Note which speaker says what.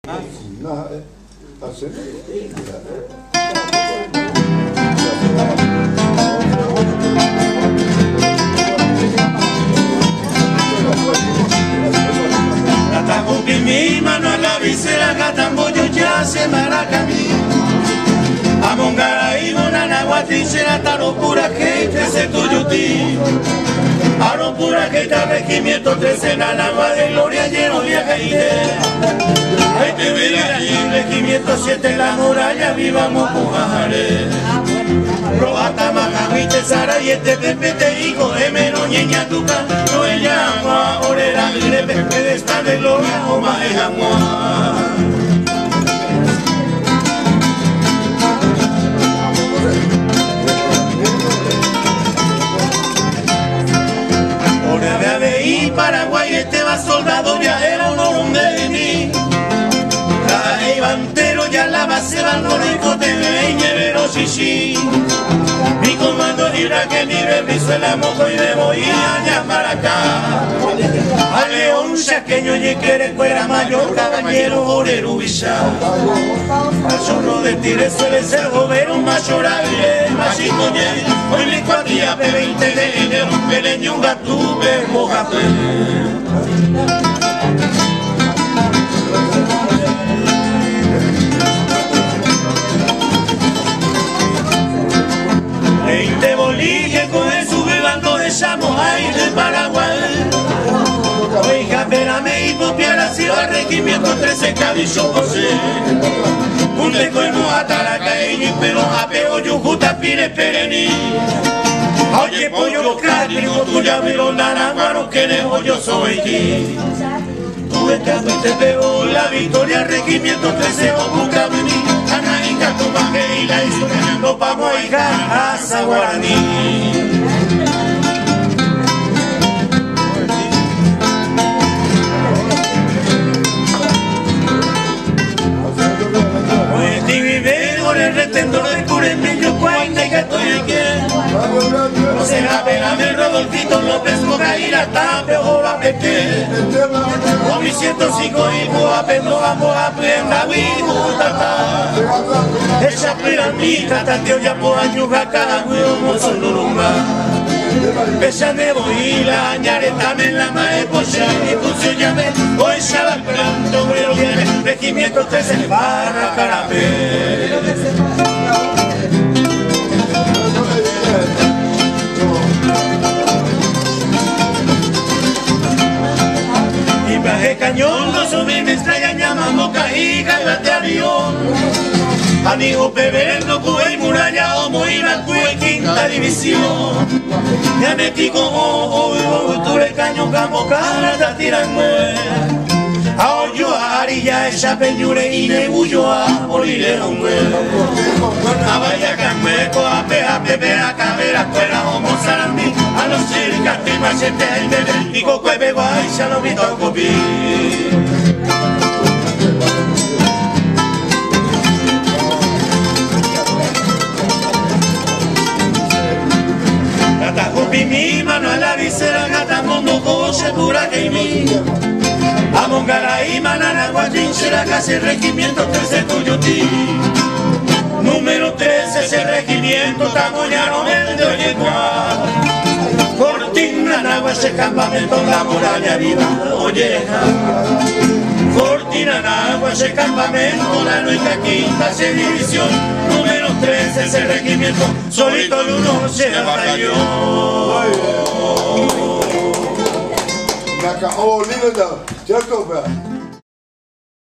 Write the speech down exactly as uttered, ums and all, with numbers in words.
Speaker 1: Nada, hacer.
Speaker 2: Mi mano a la visera, Gatamboyo ya se maracamí. Amongara y monana, guatrichera, taro pura que trece tuyuti. Aro pura que ta regimiento, trece nanagua de gloria, lleno viaja y de. Ay, te veré allí, regimiento siete, la muralla, vivamos pujare. Robata, majavite, sara y este pepete, hijo de menos, ñeña, tuca, no ella, agua, orera, mire, pepe, de esta de gloria, o más es agua. Ora de ahí, Paraguay, este va soldado, viajero, no donde mí. Trae bantero, ya la base, van con el cote, de ñevero, chichi. Mi comando dirá que mi Venezuela mojo y me voy a llamar acá. A León, chaqueño, y quiere fuera mayor, caballero, orero, villado. Al chorro de tire suele ser gobero, mayor, aire, machito, y hoy le cuadría, P veinte de enero, peleño, un gatú, verbo, veinte bolillas con el subivando de Chamoay del Paraguay. Oiga, espérame y popiara si va regimiento trece cabillo José. Un lecueno ataraca y pero apeo yujuta pire perení. Oye, pollo, cático, tuya, pero la mano que nevo yo soy aquí. Tuve que te pegó la victoria, regimiento trece o busca venir. Anaíca, tomaje y la hizo ganando pa' Moiga, Asa Guaraní. Oye, vive con el retendor del curemillo, cuenta y que estoy aquí. No se la pena, me Rodolfito López, Mocaíra, Tape, Oba, Pepe. O mi ciento cinco y Boa, Pedro, Boa, Prenda, Wibu, Tata. Ella piramita, Tateo, Yapoa, Yujaca, Huyo, Mozo, Lurumba. Ella de Boila, Ñareta, la Mae, Pocha, y Pucio, Llame, hoy ya va esperando, Güero, viene, regimiento trece, Barra, Carapé. Cañón, no subí, me extraña, llamamos cajica, gate avión. Amigo Peber, no cué, muralla, homo, iba, cué, quinta división. Ya metí con ojo, ojo, tuve cañón, camo, cara, ta tiran, güey. A oyo, a arilla, ella peñure, y de bullo, a moriré, güey. A vaya, cameco, a pea, pepe, a cabera, fuera, homo, sarandí. A los circas, te machete, el bebé, y coco, bebo, ay, ya lo vi todo copí. Gata copi mi mano a la visera, gata mondo coche pura que mi. Amongara y manana guachinchera, casi regimiento trece tuyuti. Número trece, ese regimiento, tamoñano, el de Oyeguá. Fortina, Nagua, ese campamento, la muralla viva, Olleja. Fortina, Nagua, ese campamento, la nuestra quinta, esa división. Número trece, ese regimiento, solito y uno se batalló.
Speaker 1: Oh, linda, Jacob.